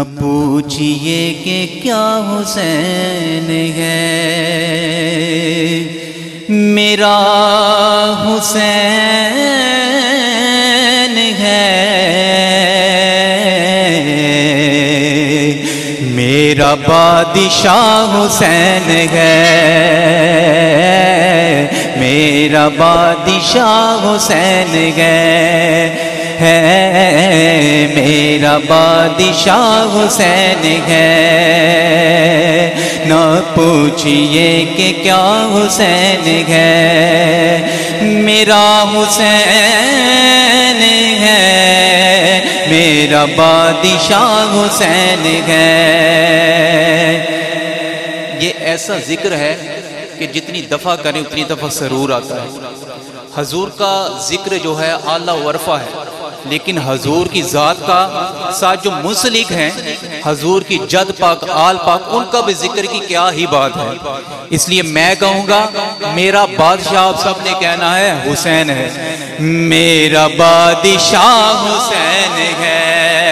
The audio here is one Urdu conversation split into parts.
نہ پوچھئے کہ کیا حسین ہے، میرا حسین ہے، میرا بادشاہ حسین ہے، میرا بادشاہ حسین ہے، میرا بادشاہ حسین ہے۔ نہ پوچھئے کہ کیا حسین ہے، میرا حسین ہے، میرا بادشاہ حسین ہے۔ یہ ایسا ذکر ہے کہ جتنی دفعہ کریں اتنی دفعہ سرور آتا ہے۔ حضور کا ذکر جو ہے اعلیٰ ورفع ہے، لیکن حضور کی ذات کا ساتھ جو منسلک ہیں، حضور کی جد پاک آل پاک، ان کا بھی ذکر کی کیا ہی بات ہے۔ اس لیے میں کہوں گا میرا بادشاہ آپ سب نے کہنا ہے حسین ہے، میرا بادشاہ حسین ہے،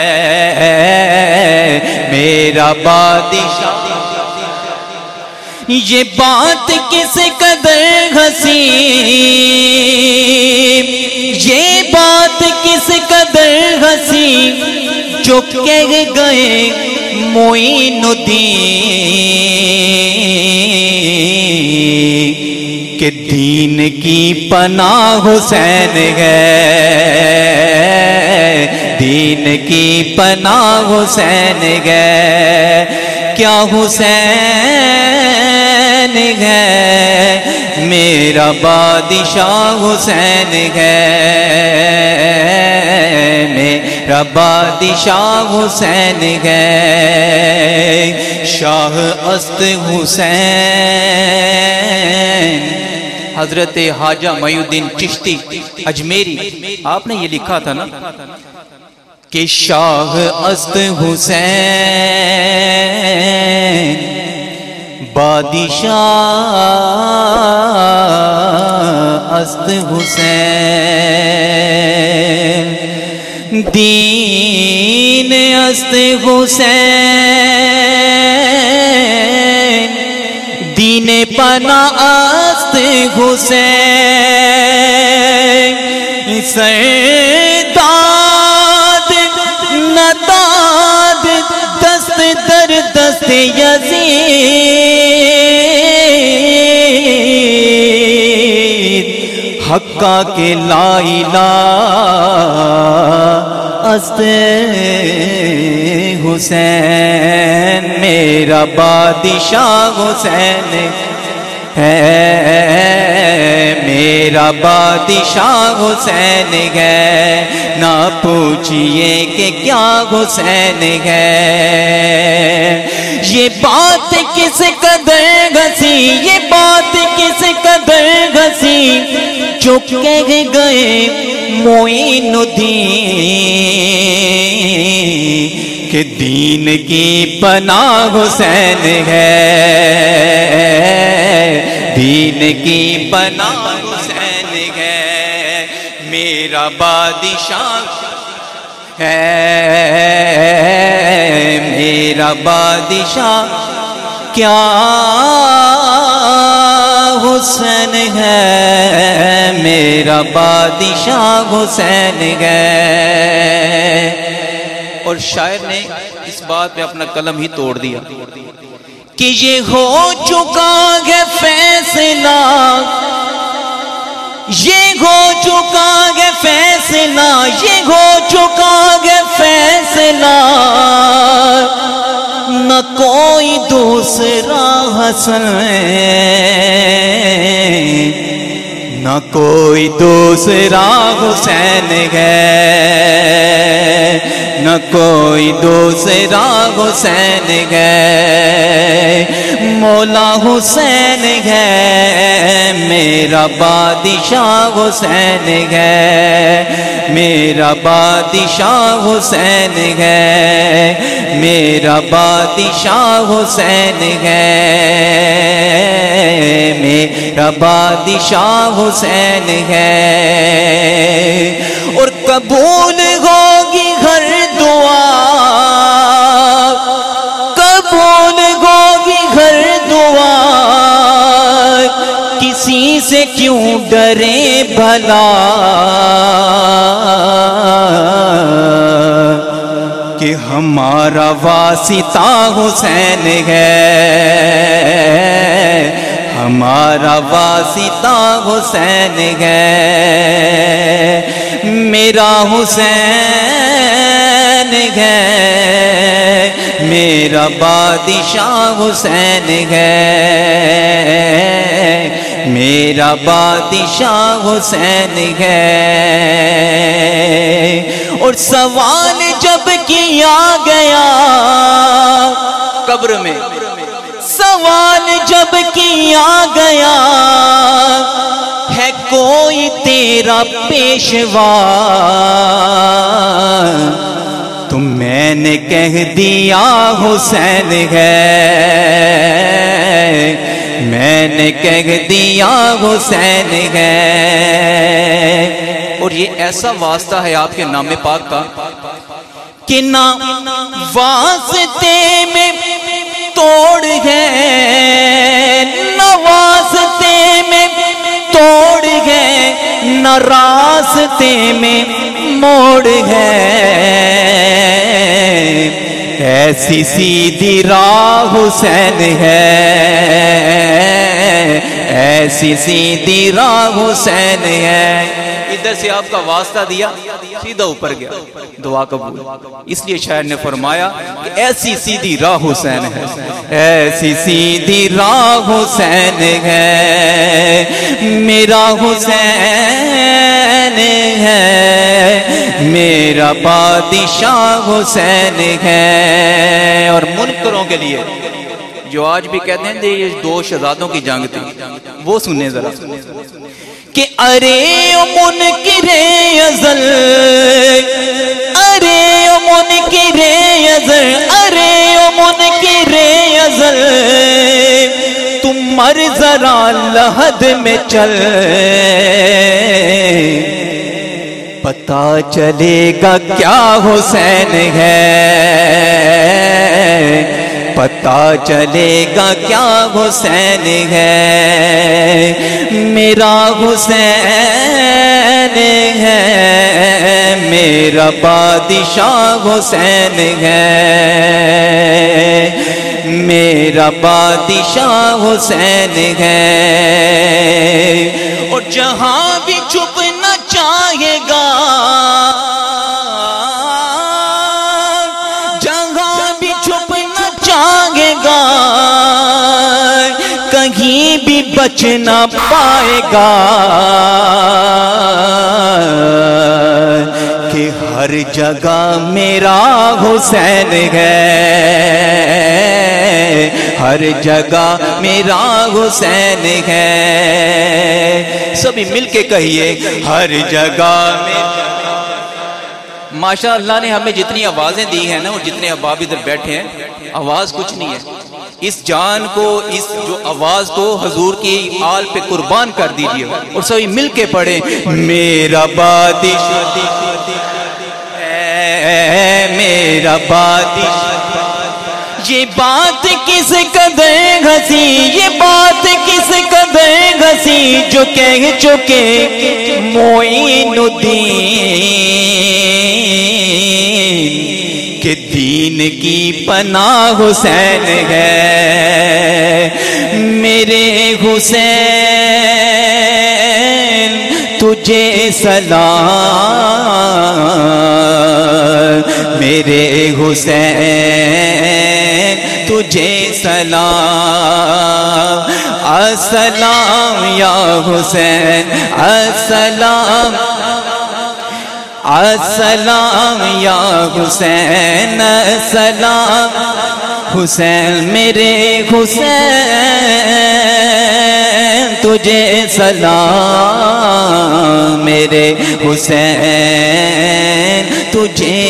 میرا بادشاہ۔ یہ بات کس قدر حسین، یہ بات کس قدر حسین جو کہہ گئے معین الدین کہ دین کی پناہ حسین ہے، دین کی پناہ حسین ہے۔ کیا حسین ہے، میرا بادشاہ حسین ہے، میرا بادشاہ حسین ہے۔ شاہ است حسین حضرت خواجہ معین الدین چشتی اجمیری، آپ نے یہ لکھا تھا نا کہ شاہ است حسین بادشاہ است حسین، دین است حسین، دین پناہ است حسین، سرداد نداد دست در دست یزید، حقا کے لا الہ است حسین، میرا بادشاہ حسین ہے، میرا بادشاہ حسین ہے۔ نہ پوچھئے کہ کیا حسین ہے، یہ بات کس قدر گھسی، یہ بات کس قدر گھسی جو کہہ گئے معین الدین کہ دین کی پناہ حسین ہے، دین کی پناہ حسین ہے، میرا بادشاہ ہے، میرا بادشاہ کیا حسین ہے، میرا بادشاہ حسین ہے۔ اور شاعر نے اس بات پہ اپنا قلم ہی توڑ دیا کہ یہ ہو چکا ہے فیصلہ، یہ ہو چکا ہے فیصلہ، یہ ہو چکا ہے فیصلہ، نہ کوئی دوسرا حسن، نہ کوئی دوسرا حسین ہے، نہ کوئی دوسرا حسین ہے، مولا حسین ہے، میرا بادشاہ حسین ہے، میرا بادشاہ حسین ہے، میرا بادشاہ حسین ہے، میرا بادشاہ حسین ہے۔ اور قبول ہوگی ہر دعا، سے کیوں ڈرے بھلا کہ ہمارا واسطہ حسین ہے، ہمارا واسطہ حسین ہے، میرا حسین ہے، میرا بادشاہ حسین ہے، میرا بادشاہ حسین ہے۔ اور سوال جب کیا گیا قبر میں، سوال جب کیا گیا ہے کوئی تیرا پیشوا، تو میں نے کہہ دیا حسین ہے، میں نے کہہ دیا حسین ہے۔ اور یہ ایسا واسطہ ہے آپ کے نام پاک کا کہ نہ واسطے میں توڑ ہے، نہ واسطے میں توڑ ہے، نہ راستے میں موڑ ہے، ایسی سیدھی راہ حسین ہے، ایسی سیدھی راہ حسین ہے۔ ادھر سے آپ کا واسطہ دیا، سیدھا اوپر گیا، دعا قبول۔ اس لیے شاعر نے فرمایا کہ ایسی سیدھی راہ حسین ہے، ایسی سیدھی راہ حسین ہے، میرا حسین ہے، میرا بادشاہ حسین ہے۔ اور منکروں کے لیے جو آج بھی کہتے ہیں یہ دو شہزادوں کی جنگ تھی، وہ سنیں ذرا کہ ارے منکر ازل، ارے منکر ازل، ارے منکر ازل، تم مر ذرا لحد میں چل، پتا چلے گا کیا حسین ہے، پتا چلے گا کیا حسین ہے، میرا حسین ہے، میرا بادشاہ حسین ہے، میرا بادشاہ حسین ہے۔ اور جہاں بھی چھپنا چاہے گا، جہاں بھی چھپنا چاہے گا، کہیں بھی بچ نہ پائے گا، کہ ہر جگہ میرا حسین ہے، ہر جگہ میرا حسین ہے۔ سبھی مل کے کہیے ہر جگہ میرا۔ ماشاء اللہ نے ہمیں جتنی آوازیں دی ہیں نا، اور جتنے احباب ادھر بیٹھے ہیں، آواز کچھ نہیں ہے، اس جان کو، اس جو آواز کو حضور کی آل پہ قربان کر دیجئے، اور سبھی مل کے پڑھیں میرا بادشاہ ہے، میرا بادشاہ۔ یہ بات کس قدر ہنسی، یہ بات کس قدر ہنسی، جو کہہ چکے معین الدین کہ دین کی پناہ حسین ہے، میرے حسین تجھے سلام، میرے حسین تجھے سلام، السلام یا حسین، السلام، السلام یا حسین، السلام حسین، میرے حسین تجھے سلام، میرے حسین تجھے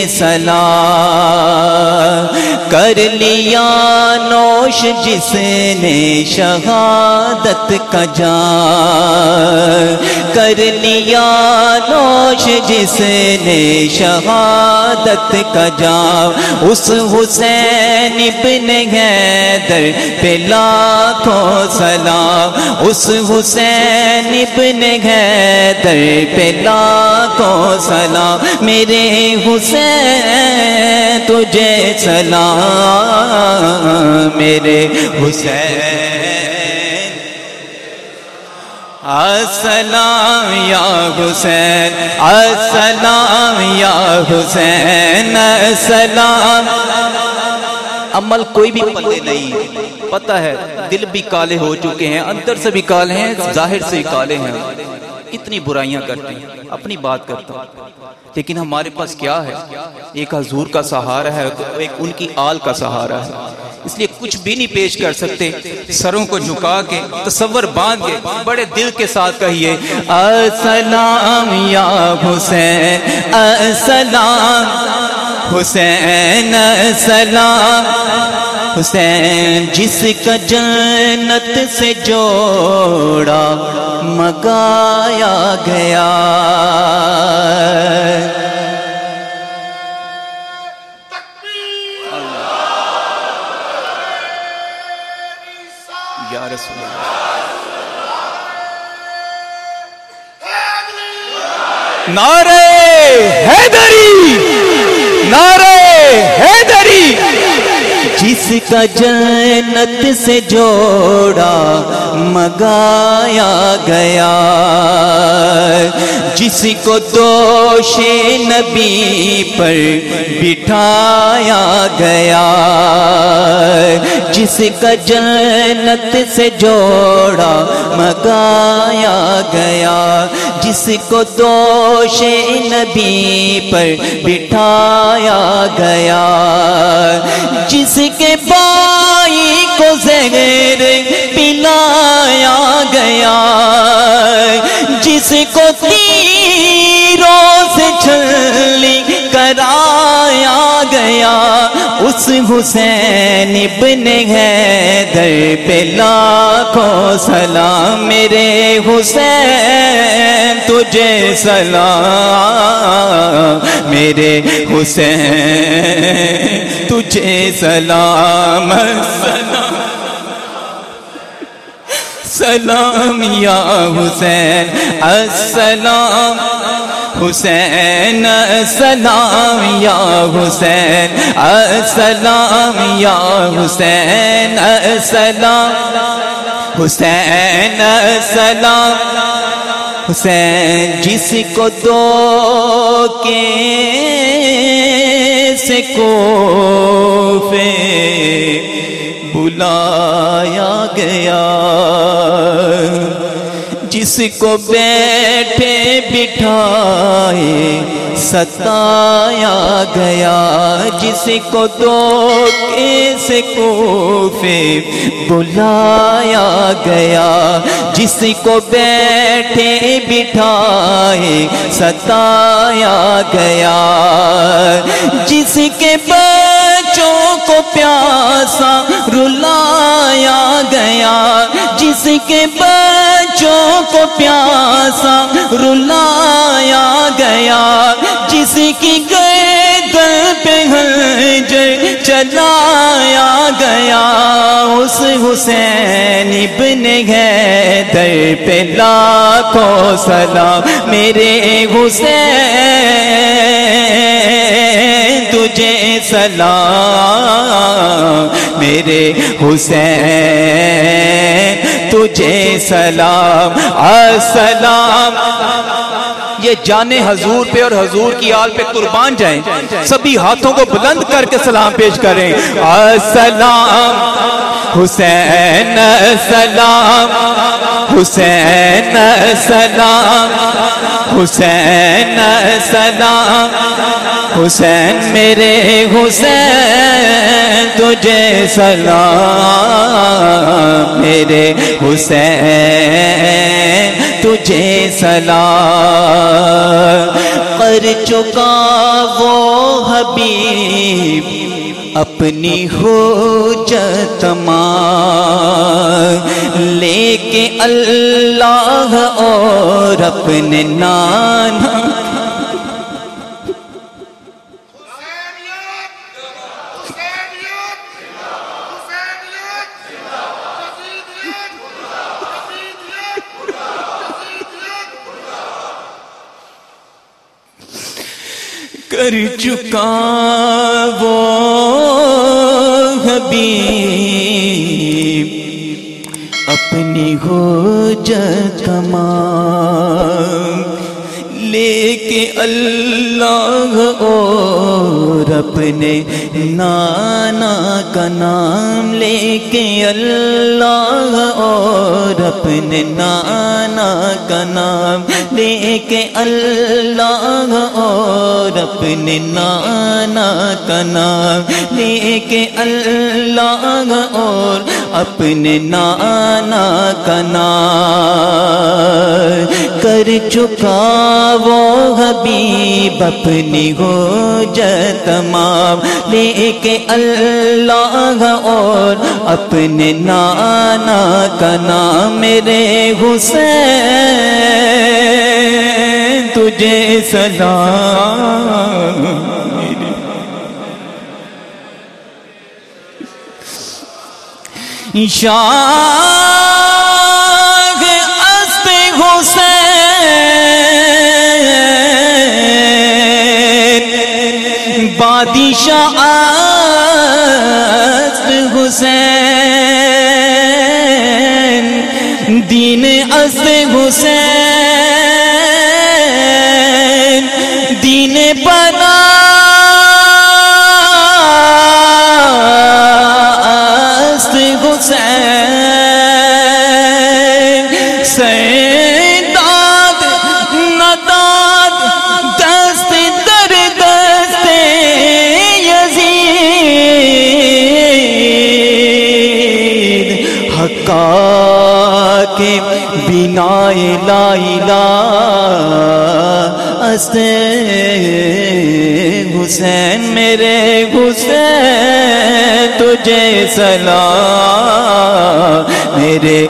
سلام، کر لیا نوش جس نے شہادت کا جام کر لیا نوش جس نے شہادت کا جام اس حسین ابن حیدر پہ لاکھوں سلام اس حسین ابن حیدر پہ لاکھوں سلام میرے حسین تجھے سلام میرے حسین السلام یا حسین السلام یا حسین السلام عمل کوئی بھی پلے نہیں پتہ ہے دل بھی کالے ہو چکے ہیں اندر سے بھی کالے ہیں ظاہر سے کالے ہیں کتنی برائیاں کرتے ہیں اپنی بات کرتا ہوں لیکن ہمارے پاس کیا ہے ایک حضور کا سہارا ہے ایک ان کی آل کا سہارا ہے اس لیے کچھ بھی نہیں پیش کر سکتے سروں کو جھکا کے تصور باندھ کے بڑے دل کے ساتھ کہیے السلام یا حسین السلام حسین السلام حسین جس کا جنت سے جوڑا مگایا گیا یا رسول اللہ نعرہ حیدری نعرہ حیدری جس کا جنت سے جوڑا مگایا گیا جس کو دوش نبی پر بٹھایا گیا جس کا جنت سے جوڑا مگایا گیا جس کو دوش نبی پر بٹھایا گیا جس کے بائی کو زہر پلایا گیا جس کو تیروں سے چھلی کرایا گیا اس حسین ابن حیدر پہ لاکھوں سلام میرے حسین تجھے سلام میرے حسین تجھے سلام سلام یا حسین السلام حسین السلام یا حسین السلام یا حسین السلام حسین السلام حسین جس کو دو کے سے کوفے بلایا گیا جس کو بیٹھے بٹھائے ستایا گیا جس کو دھوکے سے کوفے بلایا گیا جس کو بیٹھے بٹھائے ستایا گیا جس کے بچوں کو پیاسا رلایا گیا جس کے بچوں کو پیاسا رلایا گیا جس کی گردن پہ خنجر چلایا گیا اس حسین ابن حیدر پہ لاکھوں سلام میرے حسین تجھے سلام میرے حسین تجھے سلام السلام یہ جان حضور پہ اور حضور کی آل پہ قربان جائیں سبھی ہاتھوں کو بلند کر کے سلام پیش کریں السلام حسین السلام حسین السلام حسین السلام حسین میرے حسین تجھے سلام میرے حسین تجھے سلام کر چکا وہ حبیب اپنی حجت مان لے کے اللہ اور اپنے نانا کر چکا وہ حبیب اپنی حجت مان لے کے اللہ اور اپنے نانا کا نام لے کے اللہ اور اپنے نانا کا نام لے کے اللہ اور اپنے نانا کا نام لے کے اللہ اور اپنے نانا کا نام کر چکا وہ حبیب اپنی حجت تمام لے کے اللہ اور اپنے نانا کا نام میرے حسین تجھے سلام شاہ است حسین بادشاہ است حسین دین است حسین دین بنا است حسین سیداد نداد دست در دست یزید حقا کے بنا لا الہ است حسین میرے حسین تجھے سلام میرے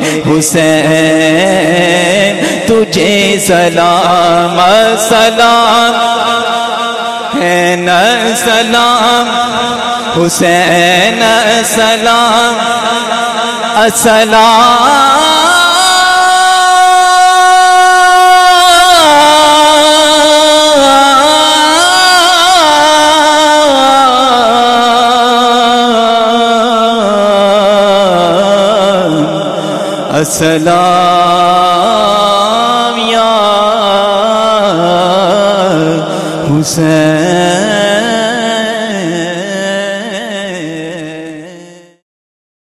حسین تجھے سلام السلام ہے نا سلام حسین السلام السلام السلام یا حسین